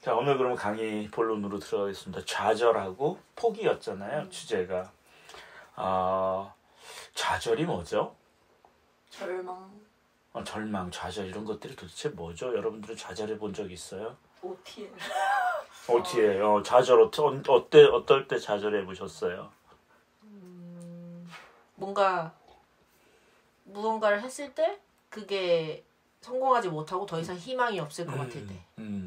자, 오늘 그럼 강의 본론으로 들어가겠습니다. 좌절하고 포기였잖아요, 주제가. 좌절이 뭐죠? 절망. 절망, 좌절 이런 것들이 도대체 뭐죠? 여러분들은 좌절해 본 적 있어요? OTL. OTL, 좌절 어떨 때 좌절해 보셨어요? 무언가를 했을 때 그게 성공하지 못하고 더 이상 희망이 없을 것 같을 때.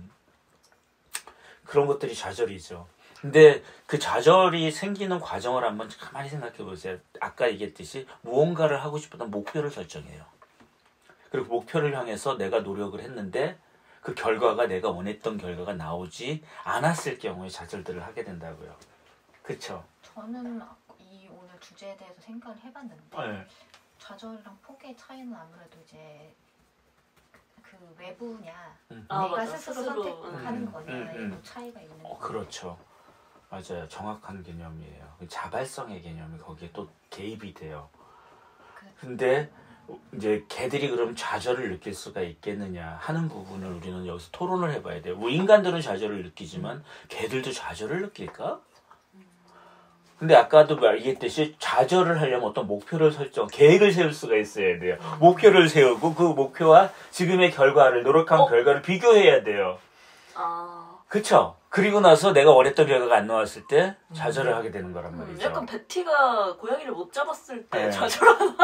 그런 것들이 좌절이죠. 근데 그 좌절이 생기는 과정을 한번 가만히 생각해 보세요. 아까 얘기했듯이 무언가를 하고 싶었던 목표를 설정해요. 그리고 목표를 향해서 내가 노력을 했는데 그 결과가 내가 원했던 결과가 나오지 않았을 경우에 좌절들을 하게 된다고요. 그렇죠? 저는 이 오늘 주제에 대해서 생각을 해봤는데 네. 좌절이랑 포기의 차이는 아무래도 이제 그 외부냐 아, 내가 맞아. 스스로 선택하는 거냐의 또 차이가 있는 거예요. 그렇죠. 맞아요. 정확한 개념이에요. 자발성의 개념이 거기에 또 개입이 돼요. 근데 이제 개들이 그럼 좌절을 느낄 수가 있겠느냐 하는 부분을 우리는 여기서 토론을 해봐야 돼요. 뭐 인간들은 좌절을 느끼지만 개들도 좌절을 느낄까? 근데 아까도 얘기했듯이 좌절을 하려면 어떤 목표를 설정, 계획을 세울 수가 있어야 돼요. 목표를 세우고 그 목표와 지금의 결과를, 노력한 결과를 비교해야 돼요. 그쵸? 그리고 나서 내가 원했던 결과가 안 나왔을 때 좌절을 하게 되는 거란 말이죠. 약간 베티가 고양이를 못 잡았을 때 네. 좌절하나?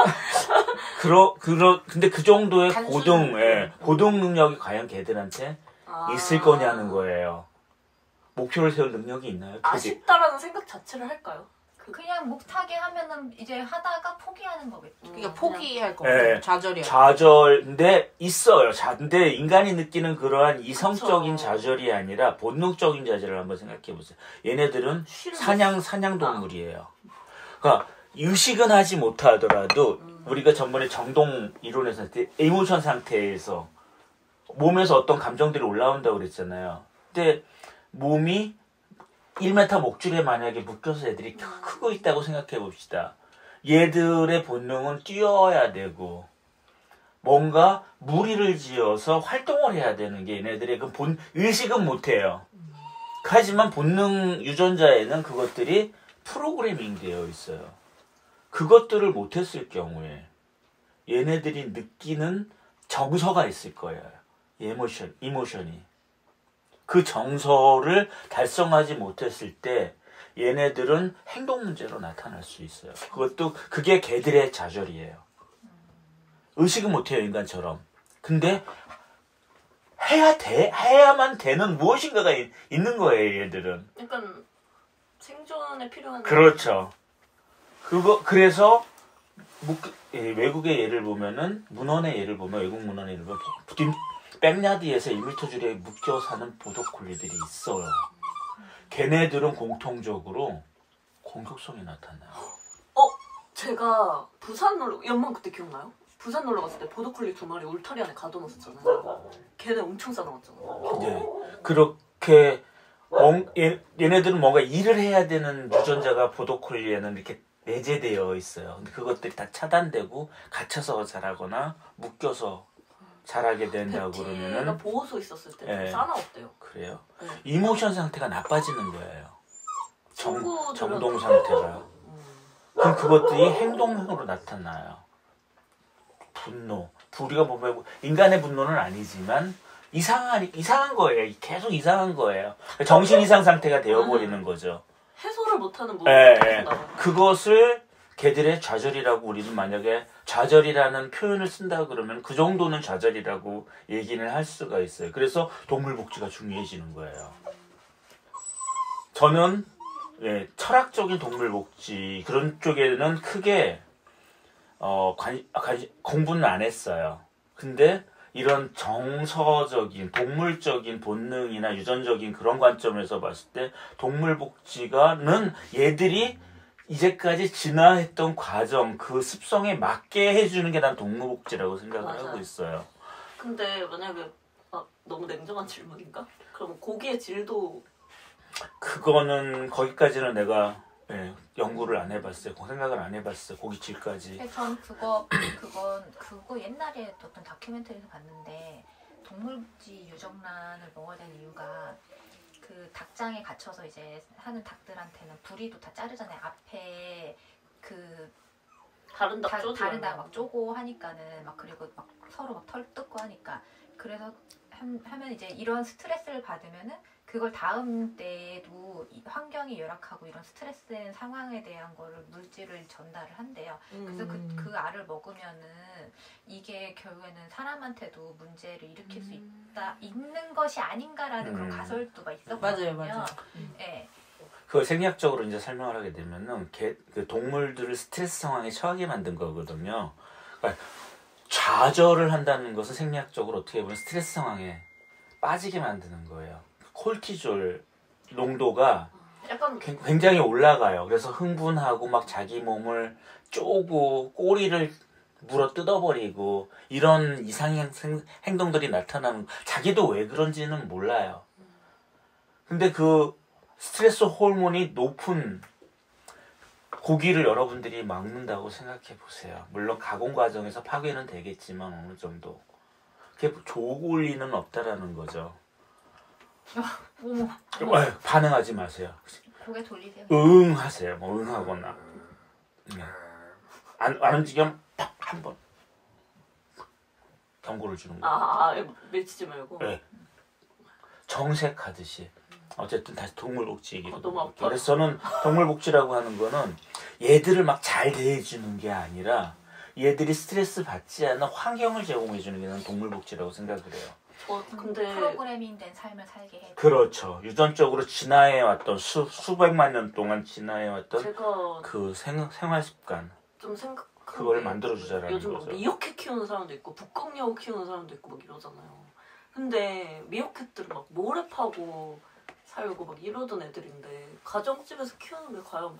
근데 그 정도의 단순. 고등 능력이 과연 개들한테 있을 거냐는 거예요. 목표를 세울 능력이 있나요? 아쉽다라는 생각 자체를 할까요? 그냥 목타게 하면은 이제 하다가 포기하는 거겠죠. 그러니까 포기할 거 같아요. 네. 좌절이야. 근데 있어요. 근데 인간이 느끼는 그러한 이성적인 그쵸. 좌절이 아니라 본능적인 좌절을 한번 생각해 보세요. 얘네들은 사냥 동물이에요. 그러니까 의식은 하지 못하더라도 우리가 전번에 정동 이론에서 이모션 상태에서 몸에서 어떤 감정들이 올라온다고 그랬잖아요. 근데 몸이 1m 목줄에 만약에 묶여서 애들이 크고 있다고 생각해 봅시다. 얘들의 본능은 뛰어야 되고 뭔가 무리를 지어서 활동을 해야 되는 게 얘네들의 그 의식은 못해요. 하지만 본능 유전자에는 그것들이 프로그래밍 되어 있어요. 그것들을 못했을 경우에 얘네들이 느끼는 정서가 있을 거예요. 이모션이. 그 정서를 달성하지 못했을 때 얘네들은 행동 문제로 나타날 수 있어요. 그게 개들의 좌절이에요. 의식은 못해요, 인간처럼. 근데 해야만 되는 무엇인가가 있는 거예요, 얘들은. 약간 생존에 필요한. 그렇죠. 그래서 외국의 예를 보면은 문헌의 예를 보면 외국 문헌의 예를 보면 백야드에서 1m 줄에 묶여 사는 보더콜리들이 있어요. 걔네들은 공통적으로 공격성이 나타나요. 제가 부산 연만 그때 기억나요? 부산 놀러 갔을 때 보더콜리 2마리 울타리 안에 가둬놨었잖아요. 걔네 엄청 싸나웠잖아요. 네. 그렇게 얘네들은 뭔가 일을 해야 되는 유전자가 보더콜리에는 이렇게 내재되어 있어요. 근데 그것들이 다 차단되고 갇혀서 자라거나 묶여서 자라게 된다고 베티가 그러면은 보호소 있었을 때 네. 싸나웠대요. 그래요. 네. 이모션 상태가 나빠지는 거예요. 친구들은- 정동 상태가. 그럼 그것들이 행동으로 나타나요. 분노. 우리가 보면 인간의 분노는 아니지만 이상한 거예요. 계속 이상한 거예요. 정신 이상 상태가 되어버리는 거죠. 해소를 못하는 예, 부분이 예. 나와요. 그것을 개들의 좌절이라고 우리는 만약에 좌절이라는 표현을 쓴다 그러면 그 정도는 좌절이라고 얘기를 할 수가 있어요. 그래서 동물복지가 중요해지는 거예요. 저는 철학적인 동물복지 그런 쪽에는 크게 공부는 안 했어요. 근데 이런 정서적인 동물적인 본능이나 유전적인 그런 관점에서 봤을 때 동물복지가는 얘들이 이제까지 진화했던 과정 그 습성에 맞게 해주는 게 난 동물복지라고 생각을 맞아요. 하고 있어요. 근데 만약에 너무 냉정한 질문인가? 그럼 고기의 질도 그거는 거기까지는 내가 연구를 안 해봤어요. 생각을 안 해봤어요. 고깃질까지. 전 그거 옛날에 어떤 다큐멘터리에서 봤는데 동물복지 유정란을 먹어야 되는 이유가 그 닭장에 갇혀서 이제 하는 닭들한테는 부리도 다 자르잖아요. 앞에 그 다른 닭 쪼지 다른 닭 막 쪼고 하니까는 막 그리고 막 서로 막 털 뜯고 하니까 그래서 하면 이제 이런 스트레스를 받으면은 그걸 다음 때에도 환경이 열악하고 이런 스트레스된 상황에 대한 거를 물질을 전달을 한대요. 그래서 그 알을 먹으면은 이게 결국에는 사람한테도 문제를 일으킬 수 있는 것이 아닌가라는 그런 가설도 막 있었거든요. 맞아요. 네. 그걸 생리학적으로 이제 설명을 하게 되면은 그 동물들을 스트레스 상황에 처하게 만든 거거든요. 그러니까 좌절을 한다는 것은 생리학적으로 어떻게 보면 스트레스 상황에 빠지게 만드는 거예요. 콜티졸 농도가 약간 굉장히 올라가요. 그래서 흥분하고 막 자기 몸을 쪼고 꼬리를 물어 뜯어버리고 이런 이상 행동들이 나타나는, 자기도 왜 그런지는 몰라요. 근데 그 스트레스 호르몬이 높은 고기를 여러분들이 먹는다고 생각해 보세요. 물론 가공 과정에서 파괴는 되겠지만 어느 정도 그게 좋을 리는 없다라는 거죠. 반응하지 마세요. 고개 돌리세요. 응 하세요. 뭐 응 하거나. 네. 안 움직이면 딱 한 번 경고를 주는 거예요. 밀치지 말고. 네. 정색하듯이. 어쨌든 다시 동물복지 얘기로. 너무 아파. 그래서 저는 동물복지라고 하는 거는 얘들을 막 잘 대해주는 게 아니라 얘들이 스트레스 받지 않는 환경을 제공해주는 게 나는 동물복지라고 생각을 해요. 근데 프로그래밍된 삶을 살게 해. 그렇죠. 유전적으로 진화해왔던 수백만 년 동안 진화해왔던 제가 그 생활 습관. 좀 생각 그걸 만들어주자라는 요즘 거죠. 미어캣 키우는 사람도 있고 북극여우 키우는 사람도 있고 막 이러잖아요. 근데 미어캣들은 막 모래 파고 살고 막 이러던 애들인데 가정집에서 키우는 게 과연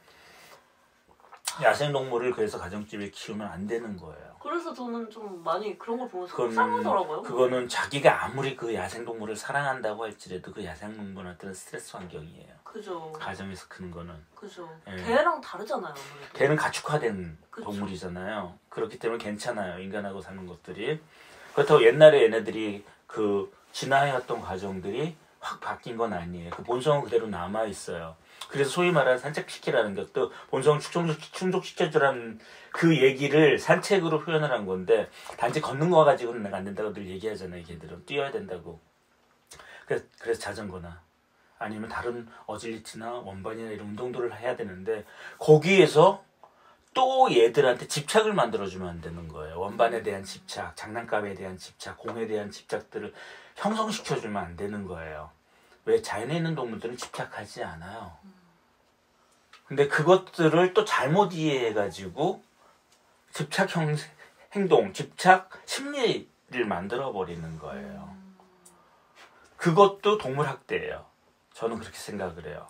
야생동물을 그래서 가정집에 키우면 안 되는 거예요. 그래서 저는 좀 많이 그런 걸 보면서 그건- 속상하더라고요. 그거는 자기가 아무리 그 야생동물을 사랑한다고 할지라도 그 야생동물한테는 스트레스 환경이에요. 그죠. 가정에서 크는 거는. 그죠. 예. 개랑 다르잖아요. 아무래도. 걔는 가축화된 그쵸. 동물이잖아요. 그렇기 때문에 괜찮아요. 인간하고 사는 것들이. 그렇다고 옛날에 얘네들이 그 진화해왔던 과정들이 확 바뀐 건 아니에요. 그 본성은 그대로 남아있어요. 그래서 소위 말하는 산책시키라는 것도 본성을 충족시켜주라는 그 얘기를 산책으로 표현을 한 건데, 단지 걷는 거 가지고는 내가 안 된다고 늘 얘기하잖아요. 걔들은 뛰어야 된다고. 그래서 자전거나 아니면 다른 어질리티나 원반이나 이런 운동들을 해야 되는데, 거기에서 또 얘들한테 집착을 만들어주면 안 되는 거예요. 원반에 대한 집착, 장난감에 대한 집착, 공에 대한 집착들을 형성시켜주면 안 되는 거예요. 왜? 자연에 있는 동물들은 집착하지 않아요. 근데 그것들을 또 잘못 이해해가지고 집착 행동, 집착 심리를 만들어버리는 거예요. 그것도 동물학대예요. 저는 그렇게 생각을 해요.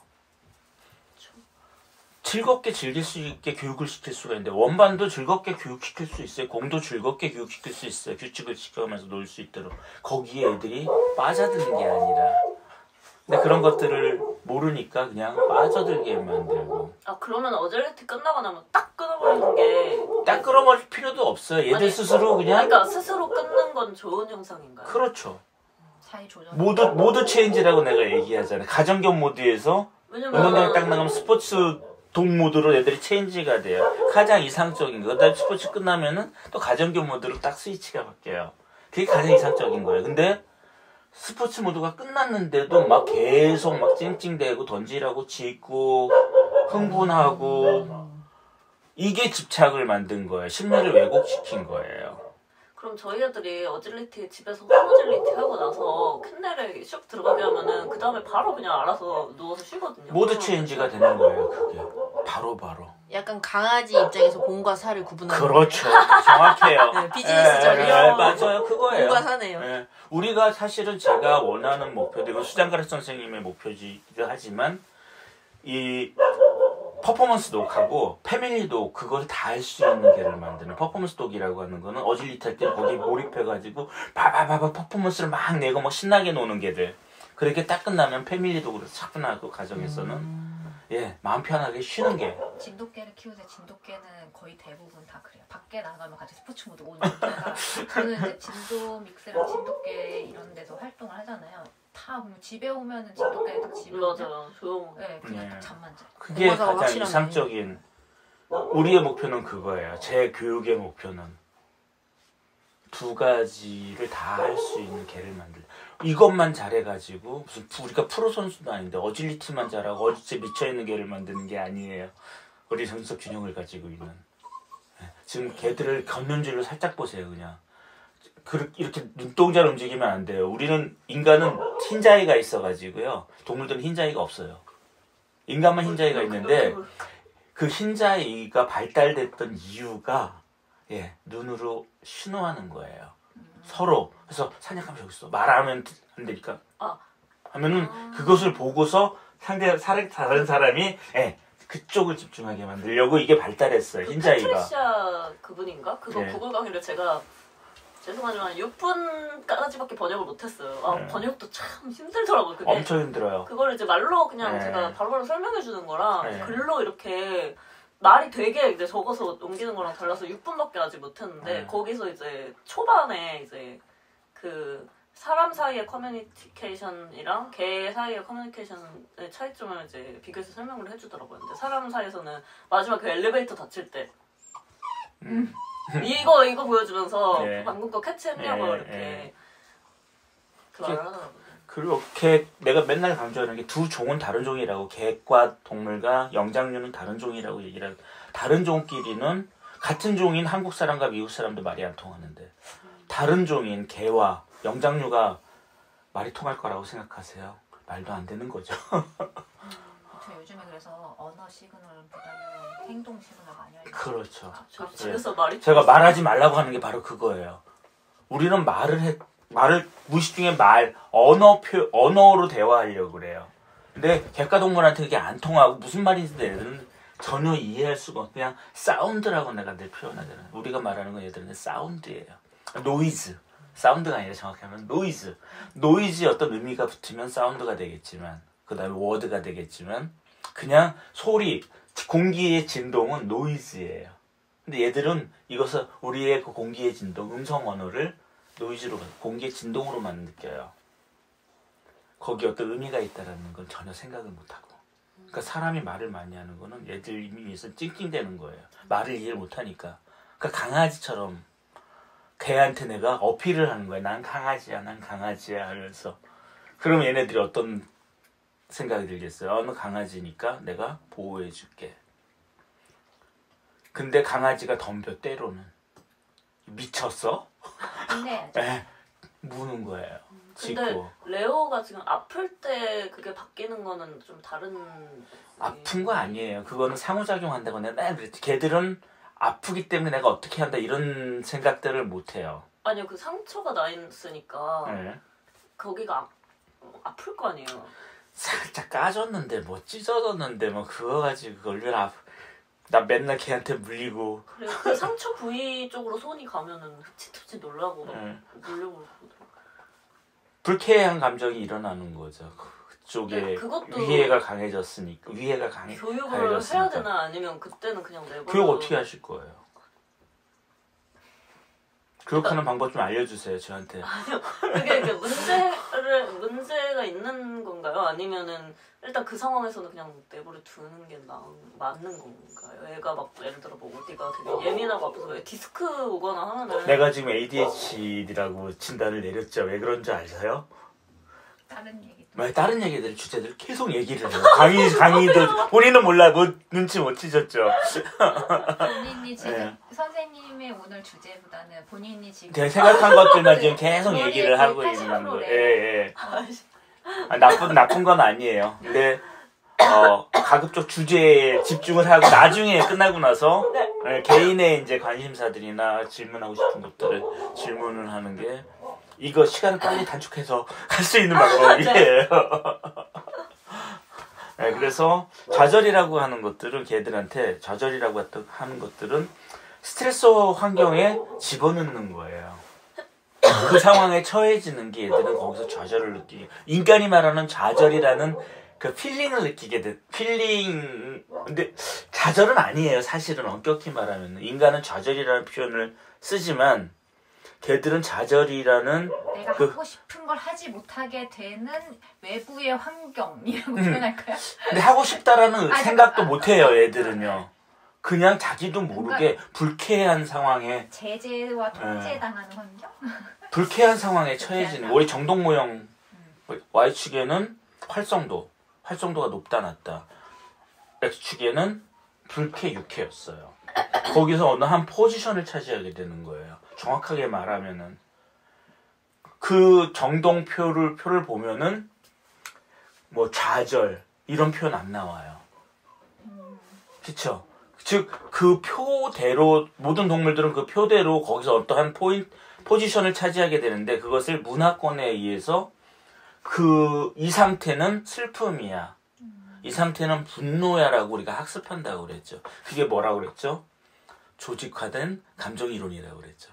즐겁게 즐길 수 있게 교육을 시킬 수가 있는데, 원반도 즐겁게 교육시킬 수 있어요. 공도 즐겁게 교육시킬 수 있어요. 규칙을 지켜가면서 놀 수 있도록. 거기에 애들이 빠져드는 게 아니라. 근데 그런 것들을 모르니까 그냥 빠져들게 만들고. 그러면 어젤리티 끝나고 나면 딱 끊어버리는 게 딱 끌어버릴 필요도 없어요. 얘들 아니, 스스로 그냥. 그러니까 스스로 끊는 건 좋은 현상인가요? 그렇죠. 사이 조정. 모드 체인지라고 내가 얘기하잖아요. 가정견 모드에서 운동장 딱 나가면 스포츠 동 모드로 애들이 체인지가 돼요. 가장 이상적인 거. 그다음에 스포츠 끝나면은 또 가정견 모드로 딱 스위치가 바뀌어요. 그게 가장 이상적인 거예요. 근데 스포츠 모드가 끝났는데도 막 계속 막 찡찡대고 던지라고 짖고 흥분하고, 이게 집착을 만든 거예요. 심리를 왜곡시킨 거예요. 그럼 저희 애들이 어질리티 집에서 홈어질리티 하고 나서 캔넬에 슉 들어가게 하면은 그 다음에 바로 그냥 알아서 누워서 쉬거든요. 모드 체인지가 되는 거예요. 그게 바로. 약간 강아지 입장에서 공과 사를 구분하는. 그렇죠. 정확해요. 네, 비즈니스적이요. 맞아요. 그거예요. 공과 사네요. 예. 우리가 사실은 제가 원하는 목표도, 이건 수장가르 선생님의 목표이기도 하지만, 이 퍼포먼스 독하고 패밀리 독, 그걸 다 할 수 있는 개를 만드는, 퍼포먼스 독이라고 하는 거는 어질리티 할 때 거기 몰입해가지고 바바바바 퍼포먼스를 막 내고 막 신나게 노는 개들. 그렇게 딱 끝나면 패밀리 독으로 차분하고 가정에서는 마음 편하게 쉬는 게. 진돗개를 키우는데 진돗개는 거의 대부분 다 그래요. 밖에 나가면 같이 스포츠 모드 오는 데가 저는 이제 진도 믹스랑 진돗개 이런 데서 활동을 하잖아요. 다 보면 집에 오면은 집밖에 딱 집에 오면 맞아요. 조용. 네, 그냥 네. 딱 잠만 자. 그게 맞아, 가장 확실하네. 이상적인 우리의 목표는 그거예요. 제 교육의 목표는 두 가지를 다 할 수 있는 개를 만들자. 이것만 잘해가지고 무슨 우리가 프로 선수도 아닌데 어질리티만 잘하고 어디에 미쳐있는 개를 만드는 게 아니에요. 우리 정신적 균형을 가지고 있는. 지금 개들을 걷는 줄로 살짝 보세요. 그냥 이렇게 눈동자를 움직이면 안 돼요. 우리는 인간은 흰자위가 있어가지고요. 동물들은 흰자위가 없어요. 인간만 흰자위가 있는데 그 흰자위가 발달됐던 이유가 눈으로 신호하는 거예요. 서로. 그래서 사냥하면 저기 있어. 말하면 안 되니까. 하면은 그것을 보고서 다른 사람이 그쪽을 집중하게 만들려고 이게 발달했어요. 흰자위가. 패트리시아 그분인가? 그거 네. 구글 강의를 제가 죄송하지만 6분까지밖에 번역을 못했어요. 번역도 참 힘들더라고요. 그게. 엄청 힘들어요. 그걸 이제 말로 그냥 네. 제가 바로바로 설명해 주는 거랑 네. 글로 이렇게 말이 되게 이제 적어서 옮기는 거랑 달라서 6분밖에 아직 못했는데 네. 거기서 이제 초반에 이제 그 사람 사이의 커뮤니케이션이랑 개 사이의 커뮤니케이션의 차이점을 이제 비교해서 설명을 해주더라고요. 근데 사람 사이에서는 마지막 그 엘리베이터 닫힐 때 이거 보여주면서 네. 방금 거 캐치했냐고 네, 이렇게 네. 그 말을 하더라고요. 그렇게 내가 맨날 강조하는 게 두 종은 다른 종이라고. 개과 동물과 영장류는 다른 종이라고 얘기를 하고, 다른 종끼리는 같은 종인 한국 사람과 미국 사람도 말이 안 통하는데 다른 종인 개와 영장류가 말이 통할 거라고 생각하세요? 말도 안 되는 거죠. 저 요즘에 그래서 언어 시그널보다는 행동 시그널 많이 알려요. 그렇죠. 저 집에서 말이 제가 말하지 말라고 하는 게 바로 그거예요. 우리는 말을 무의식 중에 언어로 대화하려고 그래요. 근데 개과 동물한테 그게 안 통하고 무슨 말인지 얘들은 전혀 이해할 수가 없고 그냥 사운드라고 내가 늘 표현하잖아요. 우리가 말하는 건 얘들은 사운드예요. 노이즈. 사운드가 아니라 정확히 하면 노이즈. 노이즈에 어떤 의미가 붙으면 사운드가 되겠지만 그 다음에 워드가 되겠지만 그냥 소리, 공기의 진동은 노이즈예요. 근데 얘들은 이것을 우리의 그 공기의 진동, 음성 언어를 노이즈로, 공기의 진동으로만 느껴요. 거기에 어떤 의미가 있다는 건 전혀 생각을 못하고. 그러니까 사람이 말을 많이 하는 거는 얘들 이미에서 찡찡대는 거예요. 말을 이해를 못하니까. 그러니까 강아지처럼 개한테 내가 어필을 하는 거야. 난 강아지야, 난 강아지야 하면서. 그러면 얘네들이 어떤 생각이 들겠어요? 너 강아지니까 내가 보호해줄게. 근데 강아지가 덤벼 때로는. 미쳤어? 근데 무는 거예요. 근데 짖고. 레오가 지금 아플 때 그게 바뀌는 거는 좀 다른 아픈 거 아니에요. 그거는 상호작용한다고 내가 맨날 그랬지. 걔들은 아프기 때문에 내가 어떻게 한다 이런 생각들을 못 해요. 아니요 그 상처가 나 있으니까 네. 거기가 아플 거 아니에요. 살짝 까졌는데 뭐 찢어졌는데 뭐 그거 가지고 그걸 왜 나 맨날 걔한테 물리고. 그리고 그 상처 부위 쪽으로 손이 가면은 흠칫흠칫 놀라고 막 네. 물려고 그러더라고요. 불쾌한 감정이 일어나는 거죠. 그쪽에 네, 그것도 위해가 강해졌으니까. 교육을 강해졌으니까. 해야 되나 아니면 그때는 그냥 내버려. 교육 어떻게 하실 거예요? 교육하는 방법 좀 알려주세요 저한테. 그게 이제 문제가 있는 건가요? 아니면은 일단 그 상황에서는 그냥 내버려 두는 게 맞는 건가요? 애가 막 예를 들어 뭐 어디가 되게 예민하고 아파서 왜 디스크 오거나 하면은 내가 지금 ADHD라고 진단을 내렸죠. 왜 그런 줄 아세요? 다른 얘기. 다른 얘기들 주제들 계속 얘기를 해요. 강의도 본인은 몰라 눈치 못 채셨죠. 본인이 지금 네. 선생님의 오늘 주제보다는 본인이 지금 제가 생각한 것들만 지금 그 계속 머리에 얘기를 거의 하고 있는 80% 거예요. 래. 예. 나쁜 건 아니에요. 근데 가급적 주제에 집중을 하고 나중에 끝나고 나서 개인의 이제 관심사들이나 질문하고 싶은 것들을 질문을 하는 게 이거 시간을 빨리 단축해서 갈 수 있는 방법이에요. 네, 그래서 좌절이라고 하는 것들은 걔들한테 좌절이라고 하는 것들은 스트레스 환경에 집어넣는 거예요. 그 상황에 처해지는 게 얘들은 거기서 좌절을 느끼게. 인간이 말하는 좌절이라는 그 필링을 느끼게 돼. 근데 좌절은 아니에요. 사실은 엄격히 말하면 인간은 좌절이라는 표현을 쓰지만 개들은 좌절이라는 내가 하고 싶은 걸 하지 못하게 되는 외부의 환경이라고 표현할까요? 근데 하고 싶다라는 아니, 생각도 못해요. 애들은요. 그냥 자기도 모르게 불쾌한 상황에 제재와 통제당하는 환경? 불쾌한 상황에 처해지는 우리 정동 모형 Y축에는 활성도가 높다 낮다. X축에는 불쾌 육쾌였어요. 거기서 어느 한 포지션을 차지하게 되는 거예요. 정확하게 말하면은 그 정동표를 보면은 뭐 좌절 이런 표현 안 나와요. 그렇죠? 즉 그 표대로 모든 동물들은 그 표대로 거기서 어떠한 포지션을 차지하게 되는데 그것을 문화권에 의해서 이 상태는 슬픔이야. 이 상태는 분노야라고 우리가 학습한다고 그랬죠. 그게 뭐라고 그랬죠? 조직화된 감정 이론이라고 그랬죠.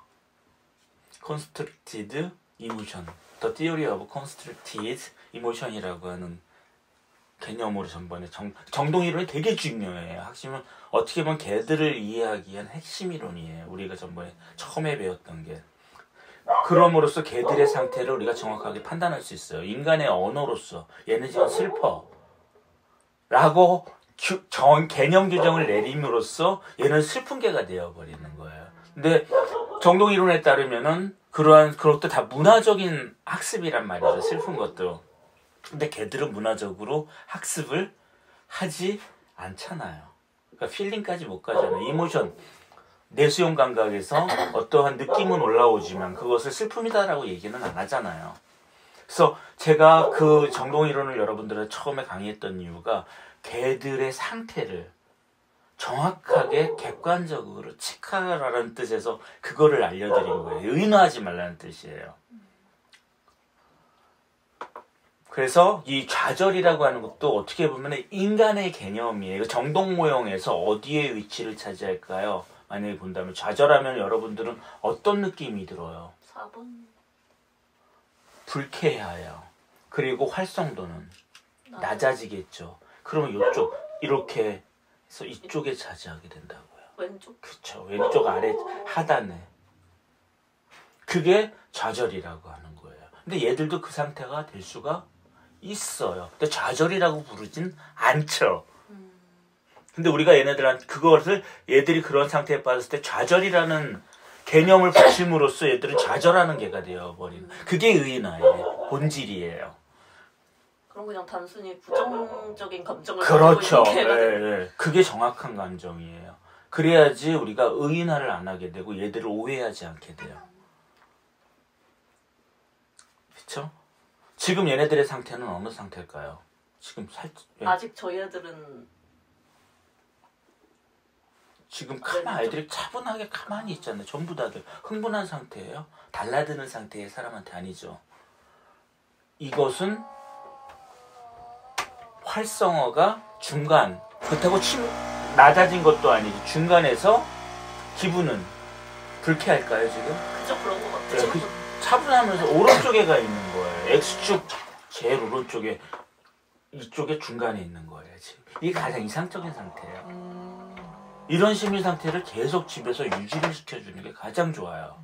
Constructed Emotion, The Theory of Constructed Emotion이라고 하는 개념으로 전번에 정동 이론이 되게 중요해요. 핵심은 어떻게 보면 개들을 이해하기 위한 핵심 이론이에요. 우리가 전번에 처음에 배웠던 게. 그럼으로써 개들의 상태를 우리가 정확하게 판단할 수 있어요. 인간의 언어로서 얘는 지금 슬퍼 라고 개념 규정을 내림으로써 얘는 슬픈 개가 되어버리는 거예요. 근데 정동 이론에 따르면은 그러한 것도 다 문화적인 학습이란 말이죠. 슬픈 것도. 근데 개들은 문화적으로 학습을 하지 않잖아요. 그러니까 필링까지 못 가잖아요. 이모션, 내수용 감각에서 어떠한 느낌은 올라오지만 그것을 슬픔이다라고 얘기는 안 하잖아요. 그래서 제가 그 정동 이론을 여러분들한테 처음에 강의했던 이유가 개들의 상태를 정확하게 객관적으로 체크하라는 뜻에서 그거를 알려드린 거예요. 의논하지 말라는 뜻이에요. 그래서 이 좌절이라고 하는 것도 어떻게 보면 인간의 개념이에요. 정동 모형에서 어디에 위치를 차지할까요? 만약에 본다면 좌절하면 여러분들은 어떤 느낌이 들어요? 4번. 불쾌해요. 그리고 활성도는 낮아지겠죠. 그러면 이쪽 이렇게 해서 이쪽에 차지하게 된다고요. 왼쪽? 그렇죠. 왼쪽 아래 하단에. 그게 좌절이라고 하는 거예요. 근데 얘들도 그 상태가 될 수가 있어요. 근데 좌절이라고 부르진 않죠. 근데 우리가 얘네들한테 그것을 얘들이 그런 상태에 빠졌을 때 좌절이라는 개념을 붙임으로써 얘들은 좌절하는 개가 되어버리는 그게 의인화예요. 본질이에요. 그럼 그냥 단순히 부정적인 감정을 그렇죠. 가지고 있는 개가 예, 예. 그게 정확한 감정이에요. 그래야지 우리가 의인화를 안 하게 되고 얘들을 오해하지 않게 돼요. 그렇죠? 지금 얘네들의 상태는 어느 상태일까요? 지금 예. 아직 저희 애들은 지금 아이들이 차분하게 가만히 있잖아요. 전부 다 흥분한 상태예요. 달라드는 상태의 사람한테 아니죠. 이것은 활성어가 중간. 그렇다고 낮아진 것도 아니고 중간에서 기분은 불쾌할까요 지금? 그저 그런 것 같아요. 네, 차분하면서 오른쪽에가 있는 거예요. X축 제일 오른쪽에 이쪽에 중간에 있는 거예요. 지금. 이게 가장 이상적인 상태예요. 이런 심리 상태를 계속 집에서 유지를 시켜주는 게 가장 좋아요.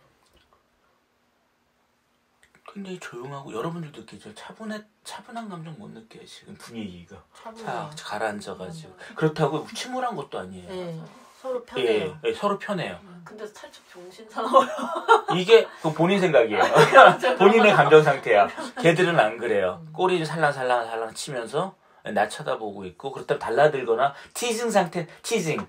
굉장히 조용하고 여러분들도 느끼죠. 차분한 감정 못 느껴요. 지금 분위기가 가라앉아가지고 그렇다고 침울한 것도 아니에요. 네, 서로 편해요. 예, 서로 편해요. 근데 살짝 정신 사나워요. 이게 그 본인 생각이에요. 본인의 감정 상태야. 걔들은 안 그래요. 꼬리를 살랑살랑 치면서 나 쳐다보고 있고 그렇다고 달라들거나 티징 상태, 티징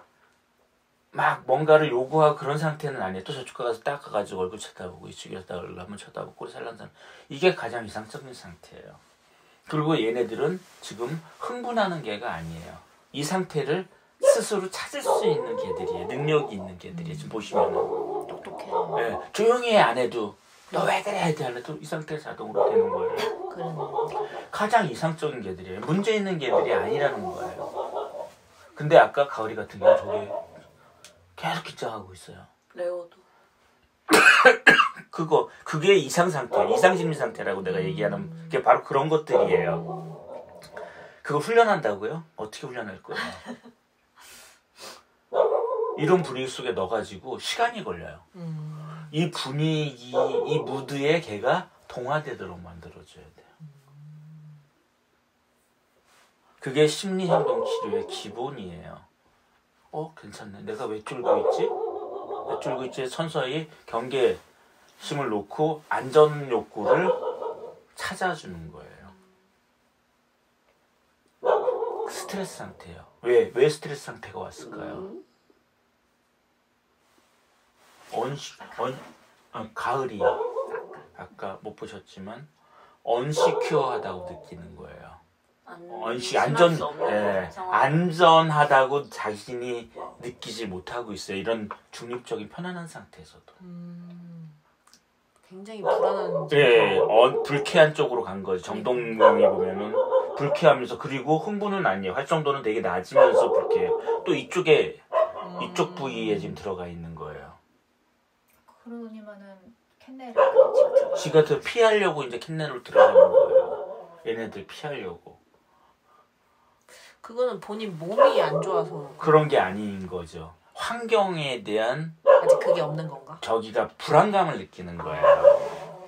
막 뭔가를 요구하고 그런 상태는 아니에요. 또 저쪽 가서 닦아가지고 얼굴 쳐다보고 이쪽에서 얼굴 한번 쳐다보고 꼬리 살랑살랑 이게 가장 이상적인 상태예요. 그리고 얘네들은 지금 흥분하는 개가 아니에요. 이 상태를 스스로 찾을 수 있는 개들이에요. 능력이 있는 개들이에요. 지금 보시면 똑똑해. 네, 조용히 해 안 해도 너 왜 그래 해도 이 상태가 자동으로 되는 거예요. 그러네. 가장 이상적인 개들이에요. 문제 있는 개들이 아니라는 거예요. 근데 아까 가오리 같은 경우 저게 계속 긴장하고 있어요. 레오도. 그게 이상 상태, 이상심리 상태라고 내가 얘기하는 게 바로 그런 것들이에요. 그거 훈련한다고요? 어떻게 훈련할 거예요? 이런 분위기 속에 넣어가지고 시간이 걸려요. 이 분위기, 이 무드에 걔가 동화되도록 만들어줘야 돼요. 그게 심리행동치료의 기본이에요. 괜찮네. 내가 왜 쫄고 있지? 왜 쫄고 있지? 서서히 경계심을 놓고 안전 욕구를 찾아주는 거예요. 스트레스 상태예요. 왜 스트레스 상태가 왔을까요? 가을이 아까 못 보셨지만 언시큐어하다고 느끼는 거예요. 안전하다고 자신이 느끼지 못하고 있어요. 이런 중립적인 편안한 상태에서도. 굉장히 불안한. 불쾌한 쪽으로 간 거죠. 정동명이 보면은 불쾌하면서 그리고 흥분은 아니에요. 활성도는 되게 낮으면서 불쾌해요. 또 이쪽 부위에 지금 들어가 있는 거예요. 그러고 보니면은 캔넬을 같이 지가 더 피하려고 이제 캔넬로 들어가는 거예요. 얘네들 피하려고. 그거는 본인 몸이 안 좋아서 그런 게 아닌 거죠. 환경에 대한 아직 그게 없는 건가? 저기가 불안감을 느끼는 거예요.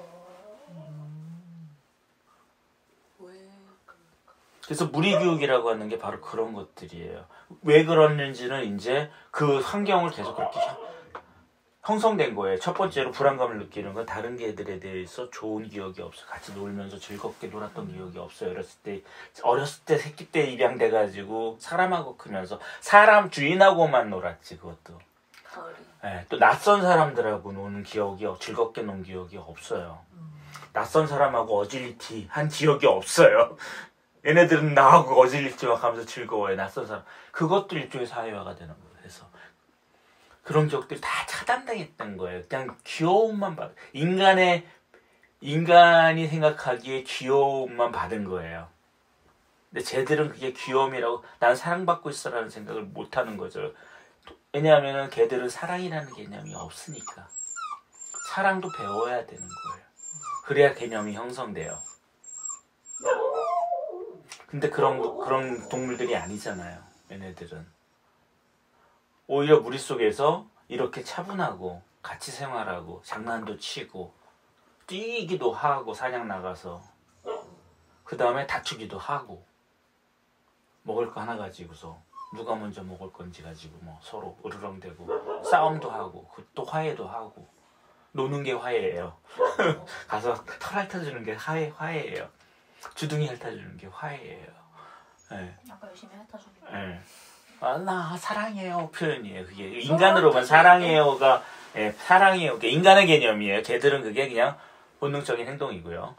그래서 무리교육이라고 하는 게 바로 그런 것들이에요. 왜 그러는지는 이제 그 환경을 계속 그렇게 형성된 거예요. 첫 번째로 불안감을 느끼는 건 다른 개들에 대해서 좋은 기억이 없어요. 같이 놀면서 즐겁게 놀았던 기억이 없어요. 어렸을 때 새끼 때 입양돼가지고 사람하고 크면서 사람 주인하고만 놀았지. 그것도. 또 낯선 사람들하고 노는 기억이 즐겁게 논 기억이 없어요. 낯선 사람하고 어질리티 한 기억이 없어요. 얘네들은 나하고 어질리티 막 하면서 즐거워요. 낯선 사람. 그것도 일종의 사회화가 되는 거예요. 그래서 그런 기억들이 다 차단당했던 거예요. 그냥 귀여움만 받. 인간이 생각하기에 귀여움만 받은 거예요. 근데 쟤들은 그게 귀여움이라고 난 사랑받고 있어라는 생각을 못 하는 거죠. 왜냐하면 걔들은 사랑이라는 개념이 없으니까. 사랑도 배워야 되는 거예요. 그래야 개념이 형성돼요. 근데 그런 동물들이 아니잖아요. 얘네들은. 오히려 무리 속에서 이렇게 차분하고 같이 생활하고 장난도 치고 뛰기도 하고 사냥 나가서 그 다음에 다투기도 하고 먹을 거 하나 가지고서 누가 먼저 먹을 건지 가지고 뭐 서로 으르렁대고 싸움도 하고 또 화해도 하고 노는 게 화해예요. 가서 털 핥아주는 게 화해예요. 주둥이 핥아주는 게 화해예요. 네. 아까 열심히 핥아주는 거. 네. 나 사랑해요 표현이에요. 그게 인간으로만 사랑해요가 사랑해요. 인간의 개념이에요. 걔들은 그게 그냥 본능적인 행동이고요.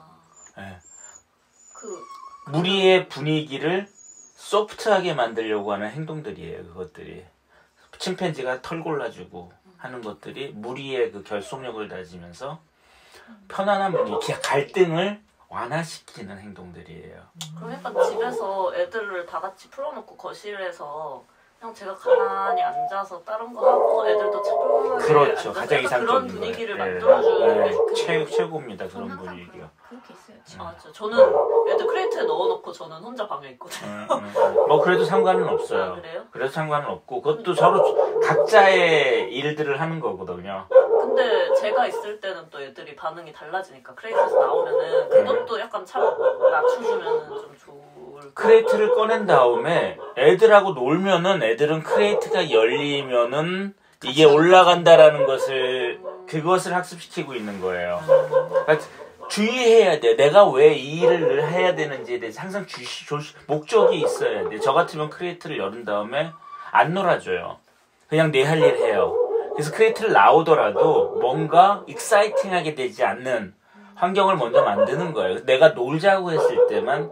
무리의 분위기를 소프트하게 만들려고 하는 행동들이에요. 그것들이 침팬지가 털 골라주고 하는 것들이 무리의 그 결속력을 다지면서 편안한 분위기, 갈등을 완화시키는 행동들이에요. 그럼 약간 집에서 애들을 다 같이 풀어놓고 거실에서 그냥 제가 가만히 앉아서 다른 거 하고 애들도 차분하게 그렇죠. 가장 이상적인 그런 분위기를 만들어주는 게 최고입니다. 그런 분위기가. 그렇게 있어요. 맞아. 저는 애들 크레이트에 넣어놓고 저는 혼자 방에 있거든요. 뭐 그래도 상관은 없어요. 그래요? 그래도 상관은 없고 그것도 서로 각자의 일들을 하는 거거든요. 근데 제가 있을 때는 또 애들이 반응이 달라지니까 크레이트에서 나오면은 그것도 약간 낮춰주면은 좀 좋을 크레이트를 꺼낸 다음에 애들하고 놀면은 애들은 크레이트가 열리면은 이게 올라간다라는 그것을 학습시키고 있는 거예요. 그러니까 주의해야 돼. 내가 왜 이 일을 해야 되는지에 대해서 항상 목적이 있어야 돼. 저 같으면 크레이트를 열은 다음에 안 놀아줘요. 그냥 내 할 일 해요. 그래서 크레이트를 나오더라도 뭔가 익사이팅하게 되지 않는 환경을 먼저 만드는 거예요. 내가 놀자고 했을 때만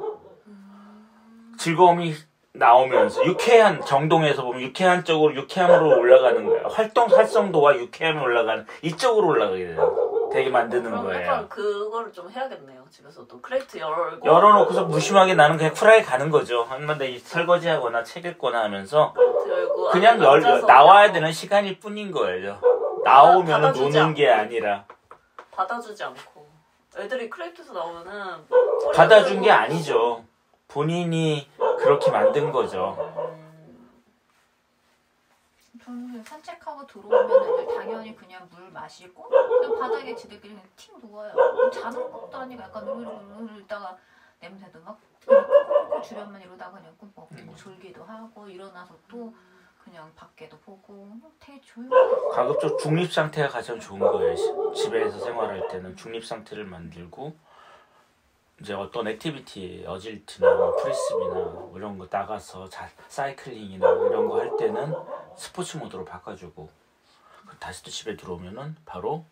즐거움이 나오면서 유쾌한 정동에서 보면 유쾌한 쪽으로 유쾌함으로 올라가는 거예요. 활성도와 유쾌함이 올라가는 이쪽으로 올라가게 돼요. 되게 만드는 그럼 거예요. 약간 그거를 좀 해야겠네요. 집에서도 크레이트 열어놓고서 무심하게 나는 그냥 쿨하게 가는 거죠. 한번 설거지하거나 책 읽거나 하면서 그냥 나와야 되는 시간일 뿐인 거예요. 나오면 노는 게 아니라 받아주지 않고 애들이 크레이트에서 나오면은 받아준 게 아니죠. 본인이 그렇게 만든 거죠. 저는 산책하고 들어오면 당연히 그냥 물 마시고 그냥 바닥에 지들끼리 그냥 틱 누워요. 자는 것도 아니고 약간 으르르르 있다가 냄새도 막 주변만 이러다가 그냥 꿈 먹고 졸기도 하고 일어나서 또 그냥 밖에도 보고 되게 조용해요. 가급적 중립 상태가 가장 좋은 거예요. 집에서 생활할 때는 중립 상태를 만들고 이제 어떤 액티비티, 어질트나 뭐 프리스비나 뭐 이런 거 나가서 사이클링이나 이런 거 할 때는 스포츠 모드로 바꿔주고 다시 또 집에 들어오면은 바로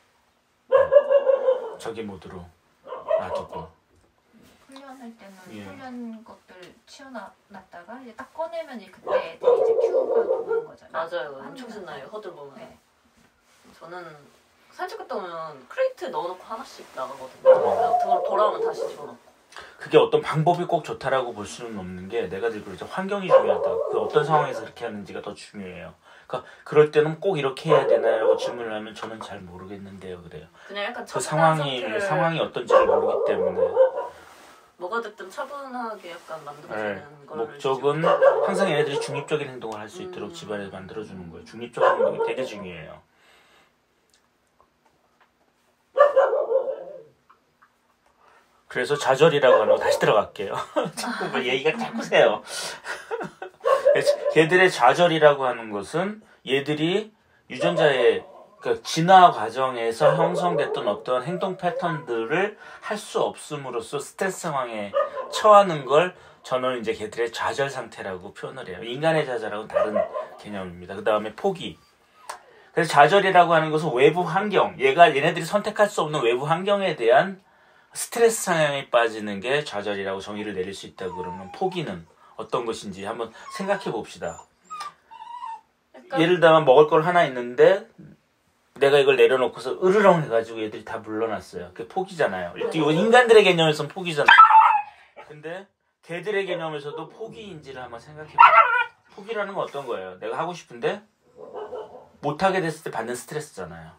저기 모드로 놔두고 훈련할 때는 예. 훈련 것들 치워놨다가 이제 딱 꺼내면 이제 그때 이제 큐가 도는 거죠. 맞아요. 엄청 신나요. 허들 보면. 네. 저는 산책 갔다 오면 크레이트 넣어놓고 하나씩 나가거든요. 돌아오면 다시 집어넣고. 그게 어떤 방법이 꼭 좋다라고 볼 수는 없는 게 내가 늘 그러죠. 환경이 중요하다. 그 어떤 상황에서 이렇게 하는지가 더 중요해요. 그러니까 그럴 때는 꼭 이렇게 해야 되나요?라고 질문을 하면 저는 잘 모르겠는데요. 그래요. 그냥 약간 그 차분한 상황이 상태를 어떤지를 모르기 때문에 뭐가 됐든 차분하게 약간 만들어주는 네. 걸 목적은 항상 얘네들이 중립적인 행동을 할 수 있도록 집안에서 만들어주는 거예요. 중립적인 행동이 되게 중요해요. 그래서 좌절이라고 하는 거 다시 들어갈게요. 자꾸 뭐 얘기가 자꾸 새요. 얘들의 좌절이라고 하는 것은 얘들이 유전자의 그러니까 진화 과정에서 형성됐던 어떤 행동 패턴들을 할 수 없음으로써 스트레스 상황에 처하는 걸 저는 이제 걔들의 좌절 상태라고 표현을 해요. 인간의 좌절하고는 다른 개념입니다. 그 다음에 포기. 그래서 좌절이라고 하는 것은 외부 환경, 얘네들이 선택할 수 없는 외부 환경에 대한 스트레스 상황에 빠지는 게 좌절이라고 정의를 내릴 수 있다고 그러면 포기는 어떤 것인지 한번 생각해 봅시다. 예를 들면 먹을 걸 하나 있는데 내가 이걸 내려놓고서 으르렁 해가지고 얘들이 다 물러났어요. 그게 포기잖아요. 이거 인간들의 개념에서는 포기잖아요. 근데 개들의 개념에서도 포기인지를 한번 생각해 봐요. 포기라는 건 어떤 거예요? 내가 하고 싶은데 못하게 됐을 때 받는 스트레스잖아요.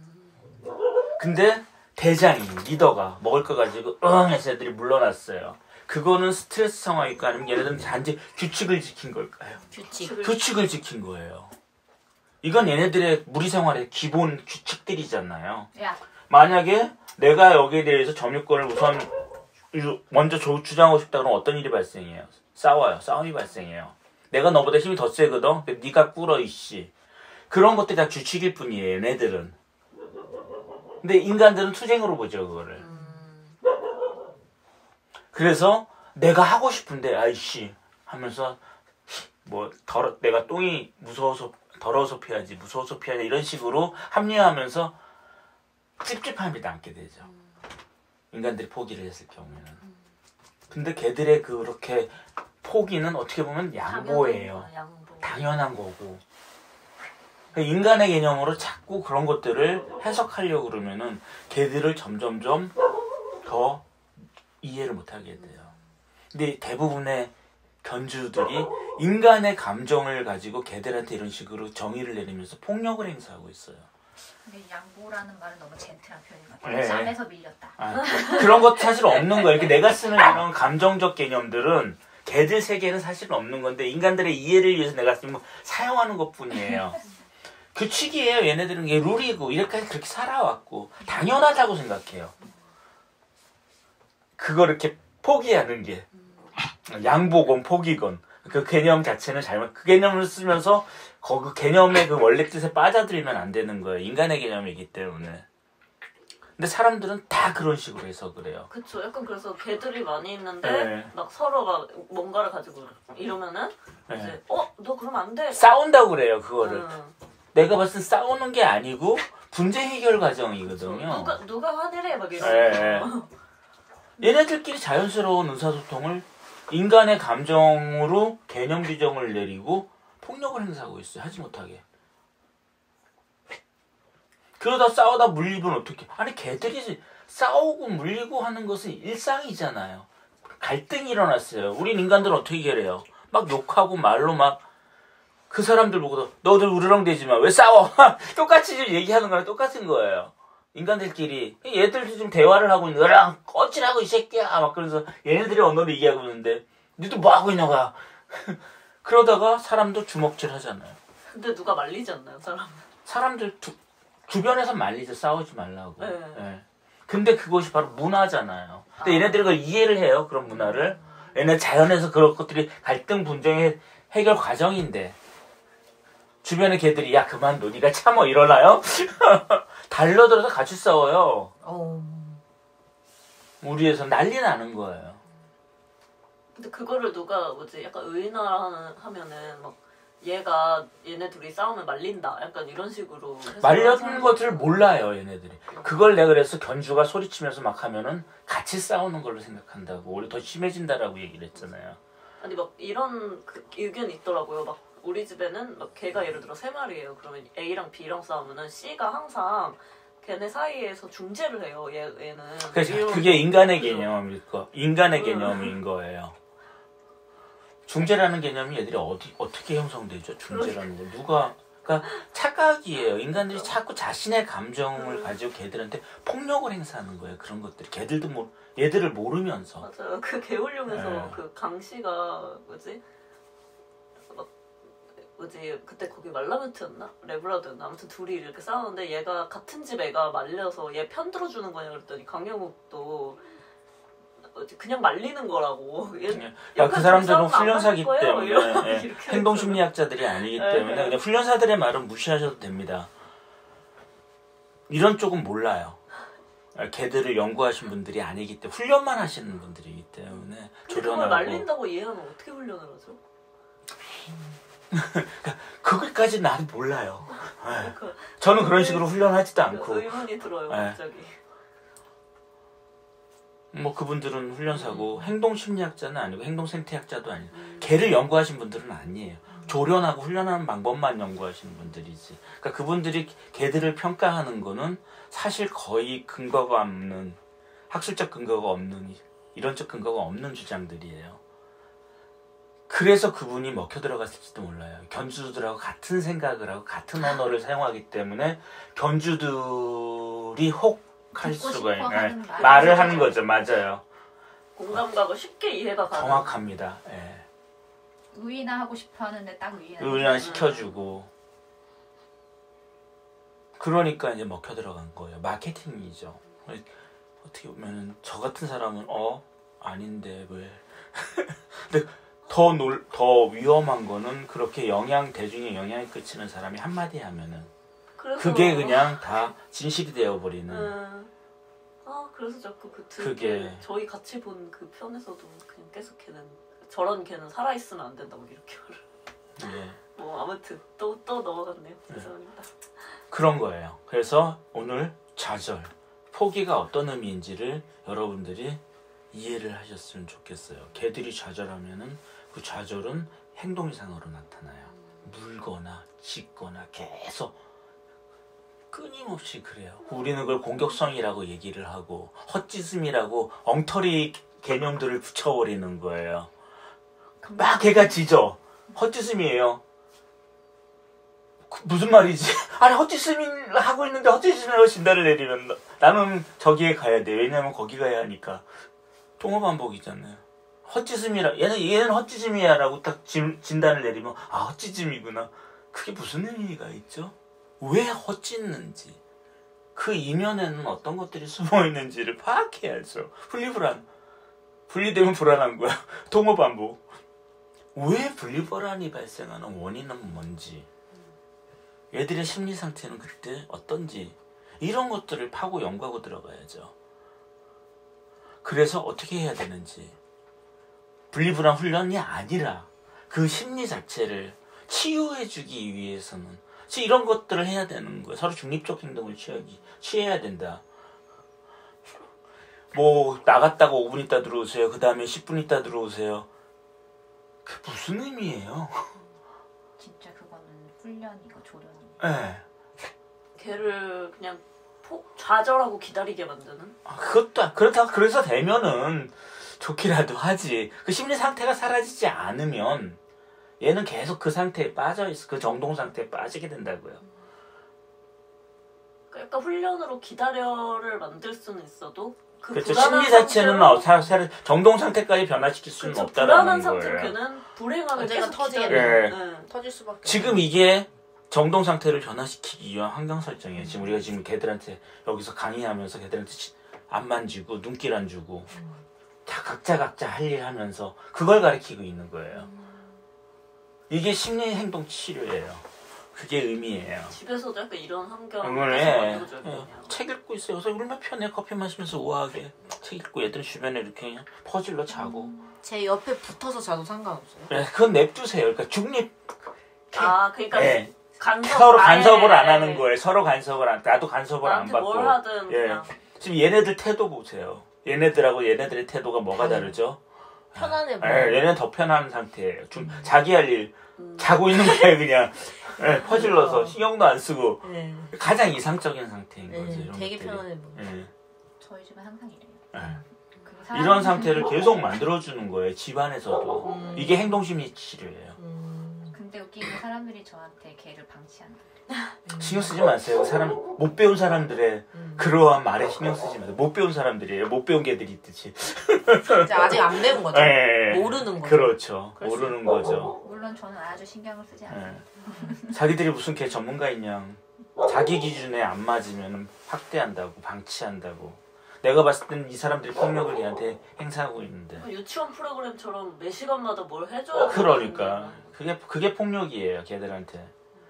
근데 대장이, 리더가 먹을 거 가지고 해서 애들이 물러났어요. 그거는 스트레스 상황일까 아니면 얘네들은 단지 규칙을 지킨 걸까요? 규칙을 지킨 거예요. 이건 얘네들의 무리 생활의 기본 규칙들이잖아요. 야. 만약에 내가 여기에 대해서 점유권을 우선 먼저 주장하고 싶다 그러면 어떤 일이 발생해요? 싸움이 발생해요. 내가 너보다 힘이 더 세거든? 네가 꿇어 이씨. 그런 것들이 다 규칙일 뿐이에요. 얘네들은. 근데 인간들은 투쟁으로 보죠, 그거를. 그래서 내가 하고 싶은데 아이씨 하면서 내가 똥이 무서워서 더러워서 피하지 무서워서 피하지 이런 식으로 합리화하면서 찝찝함이 남게 되죠. 인간들이 포기를 했을 경우에는. 근데 걔들의 그렇게 포기는 어떻게 보면 양보예요. 당연한 거고. 인간의 개념으로 자꾸 그런 것들을 해석하려고 그러면은 걔들을 점점점 더 이해를 못하게 돼요. 근데 대부분의 견주들이 인간의 감정을 가지고 걔들한테 이런 식으로 정의를 내리면서 폭력을 행사하고 있어요. 근데 양보라는 말은 너무 젠틀한 표현인 것 같아요. 짬에서 밀렸다. 그런 것 사실 없는 거예요. 내가 쓰는 이런 감정적 개념들은 걔들 세계에는 사실은 없는 건데 인간들의 이해를 위해서 내가 사용하는 것뿐이에요. 규칙이에요. 얘네들은 이게 룰이고 이렇게 그렇게 살아왔고 당연하다고 생각해요. 그걸 이렇게 포기하는 게 양보건 포기건 그 개념 자체는 그 개념을 쓰면서 그 개념의 그 원래 뜻에 빠져들면 안 되는 거예요. 인간의 개념이기 때문에. 근데 사람들은 다 그런 식으로 해서 그래요. 그쵸. 약간 그래서 개들이 많이 있는데 네. 막 서로가 뭔가를 가지고 이러면은 이제 너 그러면 안 돼. 싸운다고 그래요. 그거를. 내가 봤을 때 싸우는 게 아니고 분쟁 해결 과정이거든요. 누가 화내래 막 이러면서. 얘네들끼리 자연스러운 의사소통을 인간의 감정으로 개념 규정을 내리고 폭력을 행사하고 있어요. 하지 못하게. 그러다 싸우다 물리면 어떡해. 아니 걔들이 싸우고 물리고 하는 것은 일상이잖아요. 갈등이 일어났어요. 우린 인간들은 어떻게 해결해요? 막 욕하고 말로 막 그 사람들 보고도 너들 우르렁대지 마. 왜 싸워? 똑같이 얘기하는 거랑 똑같은 거예요. 인간들끼리 얘들도 좀 대화를 하고 있는 거랑 꺼지라고 이 새끼야 막 그러면서 얘네들이 언어를 얘기하고 있는데 니도 뭐 하고 있는 거야? 그러다가 사람도 주먹질 하잖아요. 근데 누가 말리지 않나요, 사람들 주변에서 말리죠. 싸우지 말라고. 네. 예. 근데 그것이 바로 문화잖아요. 근데 얘네들이 그걸 이해를 해요. 그런 문화를. 얘네 자연에서 그런 것들이 갈등 분쟁의 해결 과정인데 주변의 개들이 야 그만둬 니가 참어 이러나요? 달려들어서 같이 싸워요. 우리에서 난리 나는 거예요. 근데 그거를 누가 약간 의인화하면은 막 얘네 둘이 싸우면 말린다 약간 이런 식으로 말려는 것들을 몰라요 얘네들이. 그걸 내가 그래서 견주가 소리치면서 막 하면은 같이 싸우는 걸로 생각한다고. 오히려 더 심해진다라고 얘기를 했잖아요. 아니 막 이런 의견이 있더라고요. 막 우리 집에는 막 개가 예를 들어 3마리예요. 그러면 A랑 B랑 싸우면은 C가 항상 걔네 사이에서 중재를 해요. 얘는. 그게 인간의 개념인 거예요. 중재라는 개념이 애들이 어떻게 형성되죠? 중재라는 거. 그러니까 착각이에요. 인간들이 자꾸 자신의 감정을 가지고 걔들한테 폭력을 행사하는 거예요. 그런 것들이. 얘들을 모르면서. 맞아요. 그 개울룡에서 그 강씨가 그때 거기 말라뮤트였나? 레브라드였나? 아무튼 둘이 이렇게 싸우는데 얘가 같은 집 애가 말려서 얘 편 들어주는 거냐 그랬더니 강영욱도 그냥 말리는 거라고. 그 사람들은 훈련사기 때문에 행동심리학자들이 아니기 때문에 그냥 훈련사들의 말은 무시하셔도 됩니다. 이런 쪽은 몰라요. 개들을 연구하신 분들이 아니기 때문에 훈련만 하시는 분들이기 때문에 조련하고. 그걸 말린다고 이해하면 어떻게 훈련을 하죠? 그것까지 나도 몰라요. 저는 그런 식으로 훈련하지도 않고. 의문이 들어요 갑자기. 뭐 그분들은 훈련사고 행동심리학자는 아니고 행동생태학자도 아니고 개를 연구하신 분들은 아니에요. 조련하고 훈련하는 방법만 연구하시는 분들이지. 그러니까 그분들이 개들을 평가하는 거는 사실 거의 근거가 없는, 학술적 근거가 없는, 이론적 근거가 없는 주장들이에요. 그래서 그분이 먹혀 들어갔을지도 몰라요. 견주들하고 같은 생각을 하고 같은 언어를 사용하기 때문에 견주들이 할 수가 있는 말을 하는 거죠. 맞아요. 공감가가 쉽게 이해가 가는. 정확합니다. 예. 의인화하고 싶어 하는데 딱 의인화 시켜주고. 그러니까 이제 먹혀 들어간 거예요. 마케팅이죠. 어떻게 보면 저 같은 사람은 아닌데 왜? 근데 더 위험한 거는 그렇게 대중에 영향을 끼치는 사람이 한마디 하면은 그게 그냥 다 진실이 되어버리는. 그래서 자꾸 저희 같이 본 그 편에서도 그냥 계속 저런 개는 살아있으면 안 된다고 이렇게 말을. 뭐 아무튼 또 넘어갔네요. 죄송합니다. 그런 거예요. 그래서 오늘 좌절, 포기가 어떤 의미인지를 여러분들이 이해를 하셨으면 좋겠어요. 개들이 좌절하면은 그 좌절은 행동 이상으로 나타나요. 물거나 짖거나 계속 끊임없이 그래요. 우리는 그걸 공격성이라고 얘기를 하고 헛짖음이라고 엉터리 개념들을 붙여버리는 거예요. 막 걔가 짖어. 헛짖음이에요. 무슨 말이지? 아니 헛짓을 하고 있는데 헛짓을 진단을 내리면 나는 저기에 가야 돼. 왜냐면 거기 가야 하니까. 통화 반복이잖아요. 헛짓음이라 얘는 헛짓음이야 라고 딱 진단을 내리면 헛짓음이구나. 그게 무슨 의미가 있죠? 왜 헛짓는지 그 이면에는 어떤 것들이 숨어 있는지를 파악해야죠. 분리되면 불안한 거야. 통화 반복. 왜 분리불안이 발생하는 원인은 뭔지, 얘들의 심리 상태는 그때 어떤지, 이런 것들을 파고 연구하고 들어가야죠. 그래서 어떻게 해야 되는지, 분리불안 훈련이 아니라 그 심리 자체를 치유해주기 위해서는 이런 것들을 해야 되는 거예요. 서로 중립적 행동을 취해야 된다. 뭐 나갔다가 5분 있다 들어오세요. 그 다음에 10분 있다 들어오세요. 그게 무슨 의미예요? 진짜 그거는 훈련이고 조련이네. 네. 걔를 그냥 좌절하고 기다리게 만드는? 그래서 되면은 좋기라도 하지. 그 심리 상태가 사라지지 않으면 얘는 계속 그 상태에 빠져있어. 그 정동 상태에 빠지게 된다고요. 그러니까 훈련으로 기다려를 만들 수는 있어도 그렇죠. 심리 자체는 정동 상태까지 변화시킬 수는 없다라는 거예요. 불안한 상태로 걔는 불행하게 언젠가 계속 터지게 터질 수밖에 지금 이게 정동 상태를 변화시키기 위한 환경 설정이에요. 지금 우리가 지금 걔들한테 여기서 강의하면서 걔들한테 안 만지고 눈길 안 주고 다 각자 할 일 하면서 그걸 가르치고 있는 거예요. 이게 심리 행동 치료예요. 그게 의미예요. 집에서도 약간 이런 환경을 책 읽고 있어요. 그래서 얼마나 편해. 커피 마시면서 우아하게 책 읽고 애들 주변에 이렇게 그냥 퍼질러 자고. 제 옆에 붙어서 자도 상관없어요. 네, 그건 냅두세요. 그러니까 중립. 그러니까 네. 간섭 서로 간섭을 안 하는 거예요. 서로 간섭을 안. 나도 간섭을 안 나한테 받고. 뭘 하든 예. 그냥. 지금 얘네들 태도 보세요. 얘네들하고 얘네들의 태도가 뭐가 다르죠? 편안해 보여요. 얘네는 더 편한 상태예요. 자기 할 일 자고 있는 거예요. 그냥 퍼질러서 신경도 안 쓰고 네. 가장 이상적인 상태인 거죠. 네, 이런 되게 것들이. 편안해 보여요. 저희 집은 항상 이래요. 그리고 이런 상태를 계속 만들어주는 거예요. 집안에서도. 이게 행동심리 치료예요. 근데 웃긴 게 사람들이 저한테 걔를 방치한다. 신경 쓰지 마세요. 사람 못 배운 사람들의 그러한 말에 신경 쓰지 마세요. 못 배운 사람들이에요. 못 배운 개들이 있듯이. 진짜 아직 안 배운 거죠. 네. 모르는 거죠. 그렇죠. 그럴 수 모르는 거죠. 물론 저는 아주 신경을 쓰지 않아요. 자기들이 무슨 개 전문가인 양 자기 기준에 안 맞으면 확대한다고 방치한다고. 내가 봤을 때는 이 사람들이 폭력을 얘한테 행사하고 있는데. 유치원 프로그램처럼 매 시간마다 뭘 해줘야 그러니까 그게 폭력이에요. 걔들한테.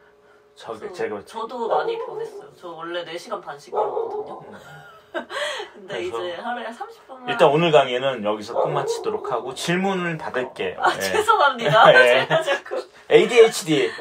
저도 많이 변했어요. 저 원래 4시간 반씩 배웠거든요. 근데 이제 하루에 30분만. 일단 오늘 강의는 여기서 끝 마치도록 하고 질문을 받을게요. 죄송합니다. 네. 제가 자꾸. ADHD.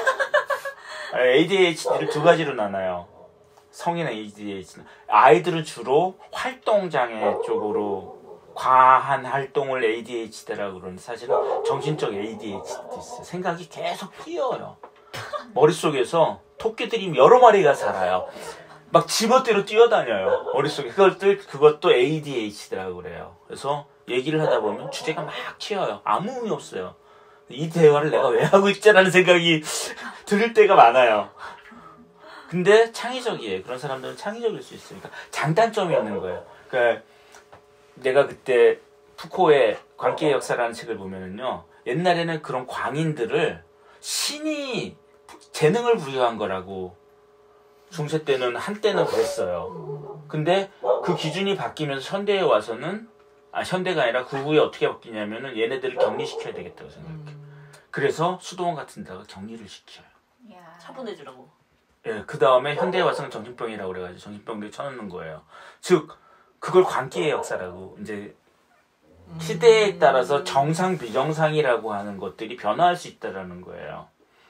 ADHD를 두 가지로 나눠요. 성인 ADHD. 아이들은 주로 활동장애 쪽으로 과한 활동을 ADHD라고 그러는데 사실은 정신적 ADHD도 있어요. 생각이 계속 뛰어요. 머릿속에서 토끼들이 여러 마리가 살아요. 막 지멋대로 뛰어다녀요. 머릿속에. 그것도 ADHD라고 그래요. 그래서 얘기를 하다 보면 주제가 막 튀어요. 아무 의미 없어요. 이 대화를 내가 왜 하고 있지라는 생각이 들을 때가 많아요. 근데 창의적이에요. 그런 사람들은 창의적일 수 있으니까 장단점이 있는 거예요. 그러니까 내가 그때 푸코의 광기의 역사라는 책을 보면은요. 옛날에는 그런 광인들을 신이 재능을 부여한 거라고 중세 때는 한때는 그랬어요. 근데 그 기준이 바뀌면서 현대에 와서는 현대가 아니라 그 후에 어떻게 바뀌냐면은 얘네들을 격리시켜야 되겠다고 생각해요. 그래서 수도원 같은 데가 격리를 시켜요. 차분해지라고. 예, 그 다음에 현대에 와서는 정신병이라고 그래가지고 정신병들이 쳐넣는 거예요. 즉 그걸 광기의 역사라고 이제 시대에 따라서 정상 비정상이라고 하는 것들이 변화할 수 있다라는 거예요.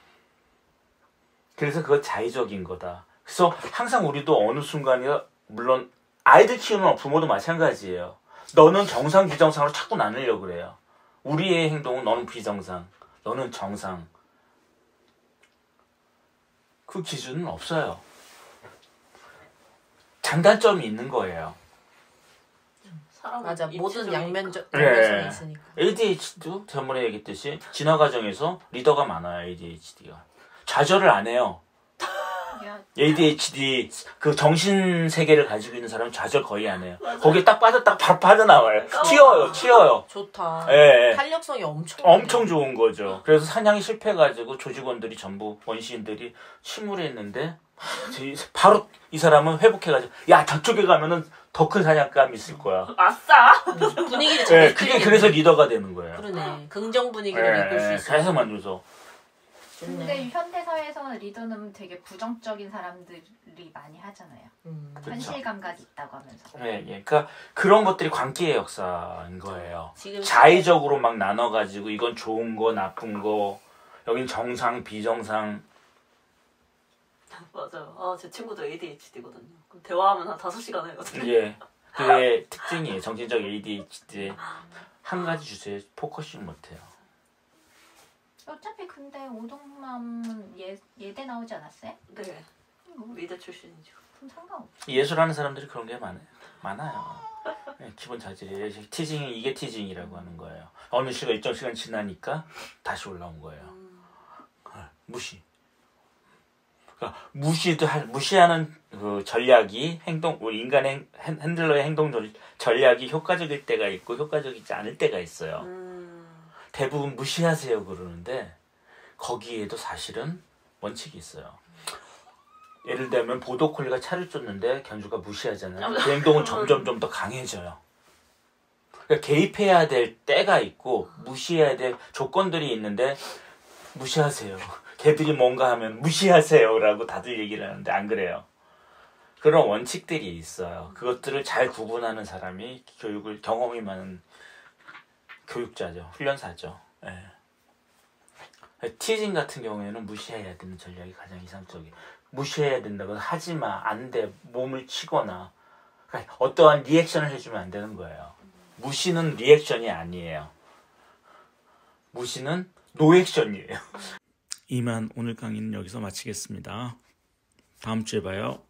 그래서 그거 자의적인 거다. 그래서 항상 우리도 어느 순간에 물론 아이들 키우는 부모도 마찬가지예요. 너는 정상 비정상으로 자꾸 나누려고 그래요. 우리의 행동은 너는 비정상, 너는 정상. 그 기준은 없어요. 장단점이 있는 거예요. 맞아. 모든 양면성이 네. 있으니까. ADHD도 전번에 얘기했듯이 진화 과정에서 리더가 많아요. ADHD가. 좌절을 안 해요. ADHD 그 정신 세계를 가지고 있는 사람은 좌절 거의 안 해요. 거기에 딱 빠졌다가 바로 빠져나와요. 튀어요. 좋다. 예. 탄력성이 엄청 좋은 거죠. 그래서 사냥이 실패해가지고 조직원들이 전부 원시인들이 침몰했는데 바로 이 사람은 회복해가지고 야 저쪽에 가면은 더 큰 사냥감이 있을 거야. 아싸! 분위기를 잘 그게 그래서 리더가 되는 거예요. 그러네. 긍정 분위기를 이끌 수 있어. 계속 만들어서. 근데 현대 사회에서는 리더는 되게 부정적인 사람들이 많이 하잖아요. 현실 감각이 있다고 하면서. 네, 그러니까 그런 것들이 광기의 역사인 거예요. 지금 자의적으로 막 나눠가지고 이건 좋은 거, 나쁜 거, 여긴 정상, 비정상. 맞아요. 제 친구도 ADHD거든요. 그럼 대화하면 한 5시간 하거든요. 예, 그게 특징이에요. 정신적 ADHD. 한 가지 주제에 포커싱 못해요. 어차피 근데 오동맘은 예대 나오지 않았어요? 네. 미대 출신이죠. 그럼 상관없어. 예술하는 사람들이 그런 게 많아요. 네, 기본 자질이에요. 이게 티징이라고 하는 거예요. 어느 시간 일정 시간 지나니까 다시 올라온 거예요. 무시. 그러니까 무시하는 그 전략이 인간의 핸들러의 행동 전략이 효과적일 때가 있고 효과적이지 않을 때가 있어요. 대부분 무시하세요 그러는데 거기에도 사실은 원칙이 있어요. 예를 들면 보더콜리가 차를 쫓는데 견주가 무시하잖아요. 그 행동은 점점 더 강해져요. 그러니까 개입해야 될 때가 있고 무시해야 될 조건들이 있는데 무시하세요. 걔들이 뭔가 하면 무시하세요 라고 다들 얘기를 하는데 안 그래요. 그런 원칙들이 있어요. 그것들을 잘 구분하는 사람이 경험이 많은 교육자죠. 훈련사죠. 예. 티징 같은 경우에는 무시해야 되는 전략이 가장 이상적이에요. 무시해야 된다고 하지마, 안 돼, 몸을 치거나 그러니까 어떠한 리액션을 해주면 안 되는 거예요. 무시는 리액션이 아니에요. 무시는 노액션이에요. 이만 오늘 강의는 여기서 마치겠습니다. 다음 주에 봐요.